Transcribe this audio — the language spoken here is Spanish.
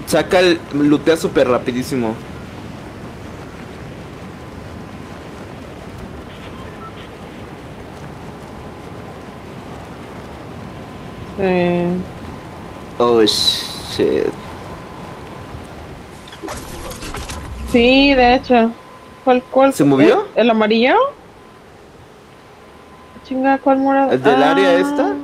Saca el lootea súper rapidísimo. Oh shit. Sí, de hecho. ¿Cuál? ¿Se movió? ¿El amarillo? Chinga, ¿cuál morado? ¿El del área esta?